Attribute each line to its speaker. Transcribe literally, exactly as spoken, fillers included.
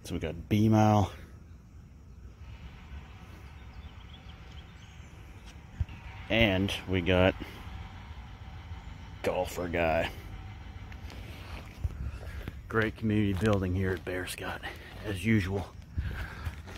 Speaker 1: So we got B-Mile. And we got Golfer Guy. Great community building here at Bear Scott, as usual.